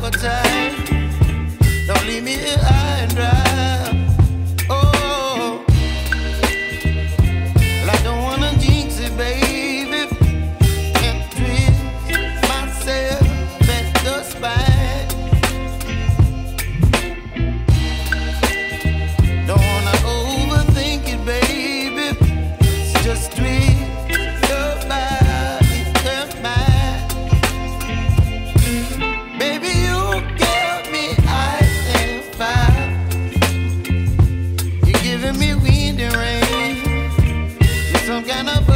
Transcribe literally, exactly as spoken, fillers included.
appetite. Don't leave me here high and dry. Oh, well, I don't wanna jinx it, baby, and twist myself at the spine. Don't wanna overthink it, baby. It's just twist your body and mine. Baby, you give me ice and fire. You're giving me wind and rain. You're some kind of